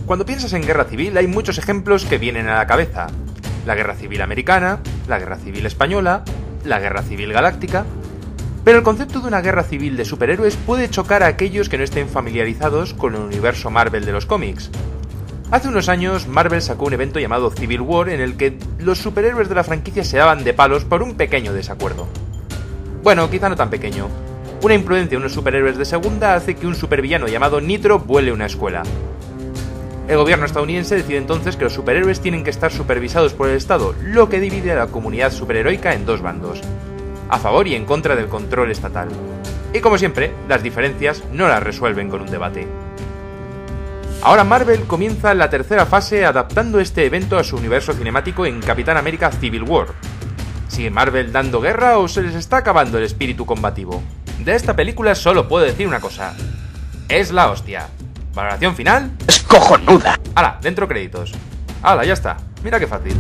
Cuando piensas en guerra civil hay muchos ejemplos que vienen a la cabeza. La guerra civil americana, la guerra civil española, la guerra civil galáctica... Pero el concepto de una guerra civil de superhéroes puede chocar a aquellos que no estén familiarizados con el universo Marvel de los cómics. Hace unos años, Marvel sacó un evento llamado Civil War en el que los superhéroes de la franquicia se daban de palos por un pequeño desacuerdo. Bueno, quizá no tan pequeño. Una imprudencia de unos superhéroes de segunda hace que un supervillano llamado Nitro vuele una escuela. El gobierno estadounidense decide entonces que los superhéroes tienen que estar supervisados por el Estado, lo que divide a la comunidad superheroica en dos bandos, a favor y en contra del control estatal. Y como siempre, las diferencias no las resuelven con un debate. Ahora Marvel comienza la tercera fase adaptando este evento a su universo cinemático en Capitán América Civil War. ¿Sigue Marvel dando guerra o se les está acabando el espíritu combativo? De esta película solo puedo decir una cosa: es la hostia. ¿Valoración final? ¡Es cojonuda! ¡Hala! Dentro créditos. ¡Hala! Ya está. Mira qué fácil.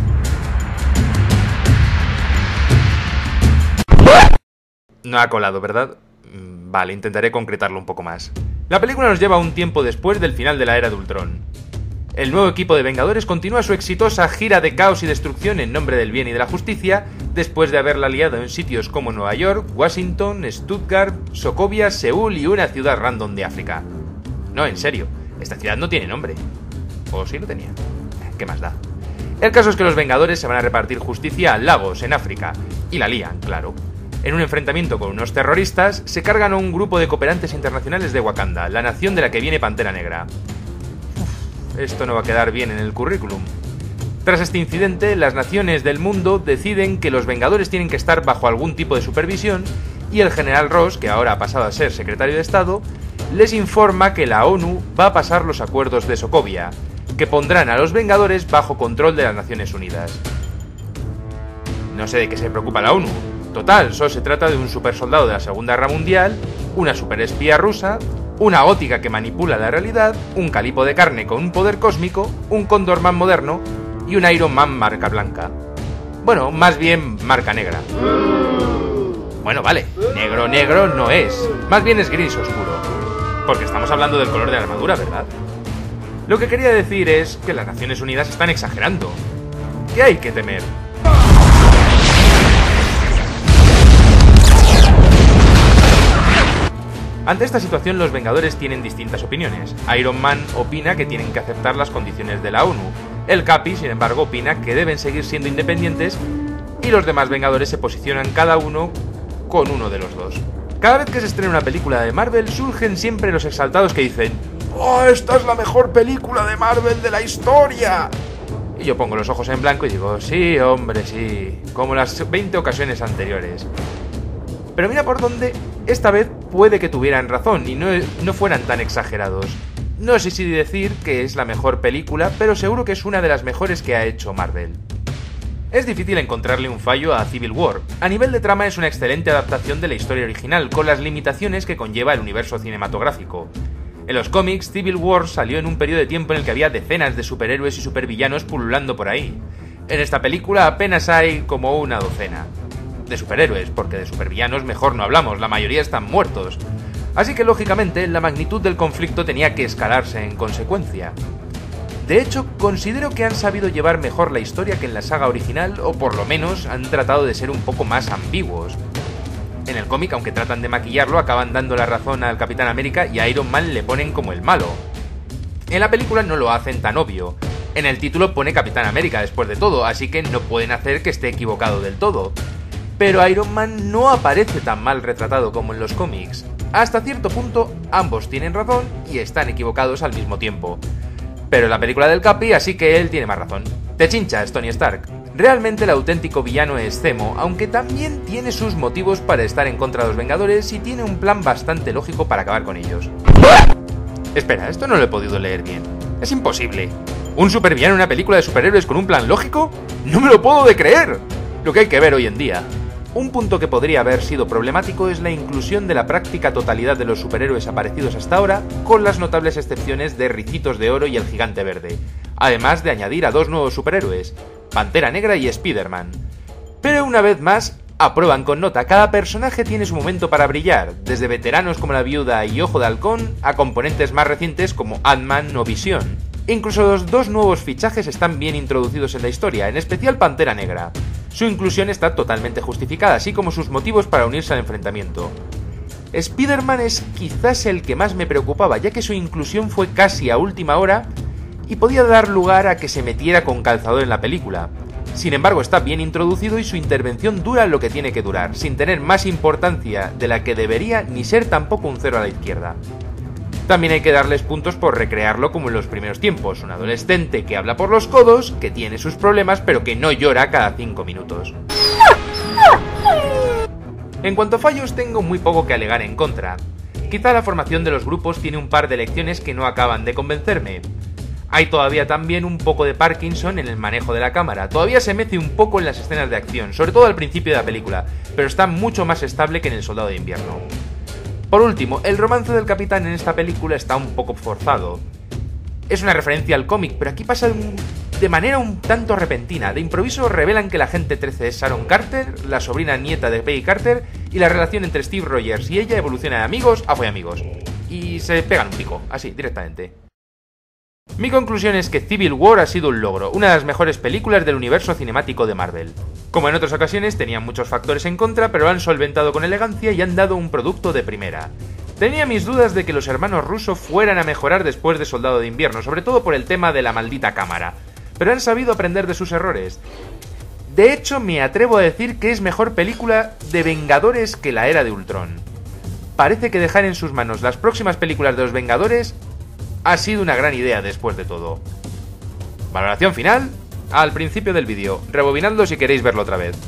No ha colado, ¿verdad? Vale, intentaré concretarlo un poco más. La película nos lleva un tiempo después del final de la era de Ultron. El nuevo equipo de Vengadores continúa su exitosa gira de caos y destrucción en nombre del bien y de la justicia, después de haberla liado en sitios como Nueva York, Washington, Stuttgart, Sokovia, Seúl y una ciudad random de África. No, en serio, esta ciudad no tiene nombre. ¿O sí lo tenía? ¿Qué más da? El caso es que los Vengadores se van a repartir justicia a Lagos, en África, y la lían, claro. En un enfrentamiento con unos terroristas, se cargan a un grupo de cooperantes internacionales de Wakanda, la nación de la que viene Pantera Negra. Esto no va a quedar bien en el currículum. Tras este incidente, las naciones del mundo deciden que los Vengadores tienen que estar bajo algún tipo de supervisión, y el general Ross, que ahora ha pasado a ser secretario de Estado, les informa que la ONU va a pasar los acuerdos de Sokovia, que pondrán a los Vengadores bajo control de las Naciones Unidas. No sé de qué se preocupa la ONU. Total, solo se trata de un supersoldado de la Segunda Guerra Mundial, una superespía rusa, una gótica que manipula la realidad, un calipo de carne con un poder cósmico, un Condorman moderno y un Iron Man marca blanca. Bueno, más bien marca negra. Bueno, vale, negro no es, más bien es gris oscuro, porque estamos hablando del color de la armadura, ¿verdad? Lo que quería decir es que las Naciones Unidas están exagerando. ¿Qué hay que temer? Ante esta situación, los Vengadores tienen distintas opiniones. Iron Man opina que tienen que aceptar las condiciones de la ONU. El Capi, sin embargo, opina que deben seguir siendo independientes, y los demás Vengadores se posicionan cada uno con uno de los dos. Cada vez que se estrena una película de Marvel, surgen siempre los exaltados que dicen: ¡oh, esta es la mejor película de Marvel de la historia! Y yo pongo los ojos en blanco y digo: sí, hombre, sí, como las 20 ocasiones anteriores. Pero mira por dónde, esta vez puede que tuvieran razón y no fueran tan exagerados. No sé si decir que es la mejor película, pero seguro que es una de las mejores que ha hecho Marvel. Es difícil encontrarle un fallo a Civil War. A nivel de trama es una excelente adaptación de la historia original, con las limitaciones que conlleva el universo cinematográfico. En los cómics, Civil War salió en un periodo de tiempo en el que había decenas de superhéroes y supervillanos pululando por ahí. En esta película apenas hay como una docena de superhéroes, porque de supervillanos mejor no hablamos, la mayoría están muertos. Así que lógicamente la magnitud del conflicto tenía que escalarse en consecuencia. De hecho, considero que han sabido llevar mejor la historia que en la saga original, o por lo menos han tratado de ser un poco más ambiguos. En el cómic, aunque tratan de maquillarlo, acaban dando la razón al Capitán América y a Iron Man le ponen como el malo. En la película no lo hacen tan obvio. En el título pone Capitán América después de todo, así que no pueden hacer que esté equivocado del todo. Pero Iron Man no aparece tan mal retratado como en los cómics. Hasta cierto punto, ambos tienen razón y están equivocados al mismo tiempo. Pero en la película del Capi, así que él tiene más razón. Te chinchas, Tony Stark. Realmente el auténtico villano es Zemo, aunque también tiene sus motivos para estar en contra de los Vengadores y tiene un plan bastante lógico para acabar con ellos. Espera, esto no lo he podido leer bien. Es imposible. ¿Un supervillano en una película de superhéroes con un plan lógico? ¡No me lo puedo de creer! Lo que hay que ver hoy en día. Un punto que podría haber sido problemático es la inclusión de la práctica totalidad de los superhéroes aparecidos hasta ahora, con las notables excepciones de Ricitos de Oro y el Gigante Verde, además de añadir a dos nuevos superhéroes, Pantera Negra y Spider-Man. Pero una vez más, aprueban con nota, cada personaje tiene su momento para brillar, desde veteranos como la Viuda y Ojo de Halcón, a componentes más recientes como Ant-Man o Visión. Incluso los dos nuevos fichajes están bien introducidos en la historia, en especial Pantera Negra. Su inclusión está totalmente justificada, así como sus motivos para unirse al enfrentamiento. Spider-Man es quizás el que más me preocupaba, ya que su inclusión fue casi a última hora y podía dar lugar a que se metiera con calzador en la película. Sin embargo, está bien introducido y su intervención dura lo que tiene que durar, sin tener más importancia de la que debería ni ser tampoco un cero a la izquierda. También hay que darles puntos por recrearlo como en los primeros tiempos, un adolescente que habla por los codos, que tiene sus problemas pero que no llora cada 5 minutos. En cuanto a fallos, tengo muy poco que alegar en contra. Quizá la formación de los grupos tiene un par de lecciones que no acaban de convencerme. Hay todavía también un poco de Parkinson en el manejo de la cámara, todavía se mece un poco en las escenas de acción, sobre todo al principio de la película, pero está mucho más estable que en El Soldado de Invierno. Por último, el romance del Capitán en esta película está un poco forzado. Es una referencia al cómic, pero aquí pasa de manera un tanto repentina. De improviso revelan que la Agente 13 es Sharon Carter, la sobrina nieta de Peggy Carter, y la relación entre Steve Rogers y ella evoluciona de amigos a follamigos. Y se pegan un pico, así, directamente. Mi conclusión es que Civil War ha sido un logro, una de las mejores películas del universo cinemático de Marvel. Como en otras ocasiones, tenían muchos factores en contra, pero lo han solventado con elegancia y han dado un producto de primera. Tenía mis dudas de que los hermanos Russo fueran a mejorar después de Soldado de Invierno, sobre todo por el tema de la maldita cámara, pero han sabido aprender de sus errores. De hecho, me atrevo a decir que es mejor película de Vengadores que la Era de Ultron. Parece que dejar en sus manos las próximas películas de los Vengadores ha sido una gran idea después de todo. Valoración final al principio del vídeo, rebobinadlo si queréis verlo otra vez.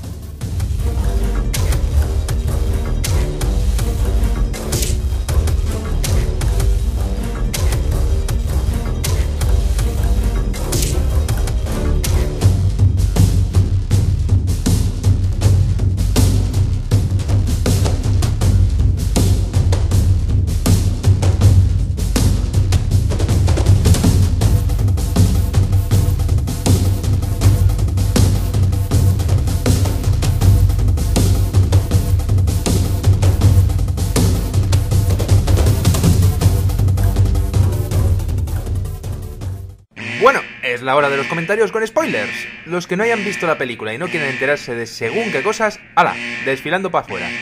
Bueno, es la hora de los comentarios con spoilers. Los que no hayan visto la película y no quieren enterarse de según qué cosas, ¡hala!, desfilando para afuera.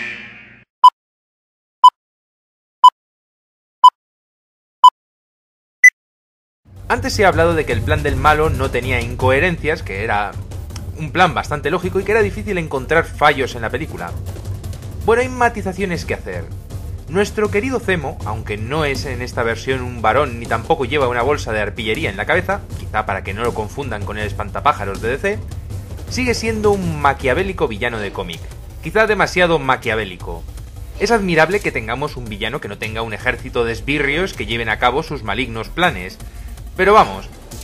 Antes he hablado de que el plan del malo no tenía incoherencias, que era un plan bastante lógico y que era difícil encontrar fallos en la película. Bueno, hay matizaciones que hacer. Nuestro querido Zemo, aunque no es en esta versión un varón ni tampoco lleva una bolsa de arpillería en la cabeza, quizá para que no lo confundan con el espantapájaros de DC, sigue siendo un maquiavélico villano de cómic, quizá demasiado maquiavélico. Es admirable que tengamos un villano que no tenga un ejército de esbirrios que lleven a cabo sus malignos planes, pero vamos,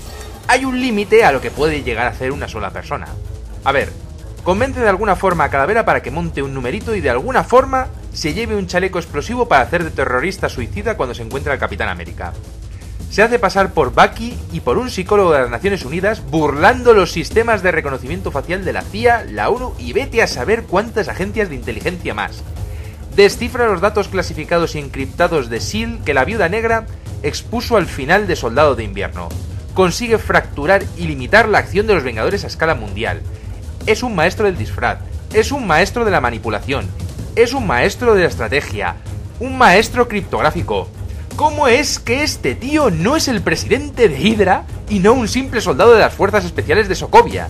hay un límite a lo que puede llegar a hacer una sola persona. A ver, convence de alguna forma a Calavera para que monte un numerito y de alguna forma se lleve un chaleco explosivo para hacer de terrorista suicida cuando se encuentra el Capitán América. Se hace pasar por Bucky y por un psicólogo de las Naciones Unidas burlando los sistemas de reconocimiento facial de la CIA, la ONU y vete a saber cuántas agencias de inteligencia más. Descifra los datos clasificados y encriptados de S.H.I.E.L.D. que la Viuda Negra expuso al final de Soldado de Invierno. Consigue fracturar y limitar la acción de los Vengadores a escala mundial. Es un maestro del disfraz, es un maestro de la manipulación, es un maestro de la estrategia, un maestro criptográfico. ¿Cómo es que este tío no es el presidente de Hydra y no un simple soldado de las fuerzas especiales de Sokovia?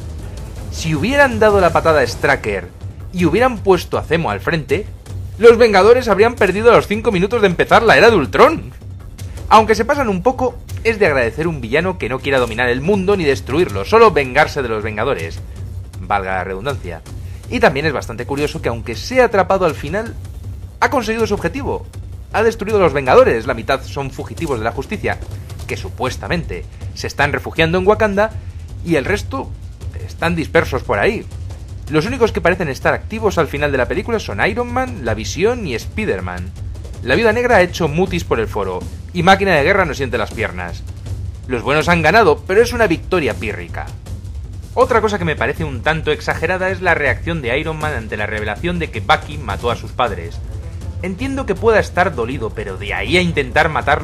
Si hubieran dado la patada a Straker y hubieran puesto a Zemo al frente, los Vengadores habrían perdido a los 5 minutos de empezar la Era de Ultron. Aunque se pasan un poco, es de agradecer un villano que no quiera dominar el mundo ni destruirlo, solo vengarse de los Vengadores. Valga la redundancia. Y también es bastante curioso que aunque sea atrapado al final, ha conseguido su objetivo. Ha destruido a los Vengadores, la mitad son fugitivos de la justicia, que supuestamente se están refugiando en Wakanda, y el resto están dispersos por ahí. Los únicos que parecen estar activos al final de la película son Iron Man, la Visión y Spider-Man. La Viuda Negra ha hecho mutis por el foro, y Máquina de Guerra no siente las piernas. Los buenos han ganado, pero es una victoria pírrica. Otra cosa que me parece un tanto exagerada es la reacción de Iron Man ante la revelación de que Bucky mató a sus padres. Entiendo que pueda estar dolido, pero de ahí a intentar matarlo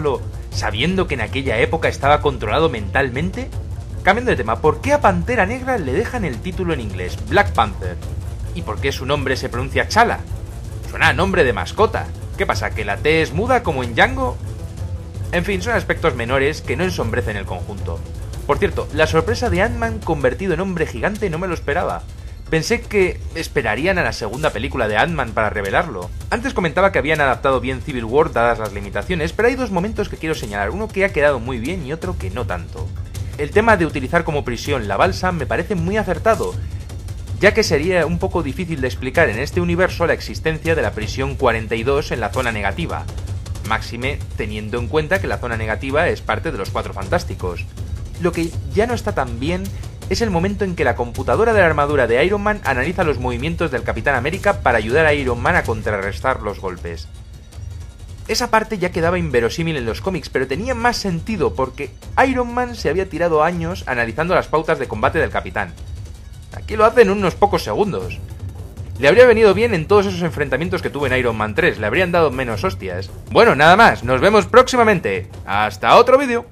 sabiendo que en aquella época estaba controlado mentalmente? Cambiando de tema, ¿por qué a Pantera Negra le dejan el título en inglés, Black Panther? ¿Y por qué su nombre se pronuncia Chala? Suena a nombre de mascota. ¿Qué pasa, que la T es muda como en Django? En fin, son aspectos menores que no ensombrecen el conjunto. Por cierto, la sorpresa de Ant-Man convertido en hombre gigante no me lo esperaba. Pensé que esperarían a la segunda película de Ant-Man para revelarlo. Antes comentaba que habían adaptado bien Civil War dadas las limitaciones, pero hay dos momentos que quiero señalar, uno que ha quedado muy bien y otro que no tanto. El tema de utilizar como prisión la balsa me parece muy acertado, ya que sería un poco difícil de explicar en este universo la existencia de la prisión 42 en la zona negativa, máxime teniendo en cuenta que la zona negativa es parte de los Cuatro Fantásticos. Lo que ya no está tan bien es el momento en que la computadora de la armadura de Iron Man analiza los movimientos del Capitán América para ayudar a Iron Man a contrarrestar los golpes. Esa parte ya quedaba inverosímil en los cómics, pero tenía más sentido porque Iron Man se había tirado años analizando las pautas de combate del Capitán. Aquí lo hace en unos pocos segundos. Le habría venido bien en todos esos enfrentamientos que tuvo en Iron Man 3, le habrían dado menos hostias. Bueno, nada más, nos vemos próximamente. ¡Hasta otro vídeo!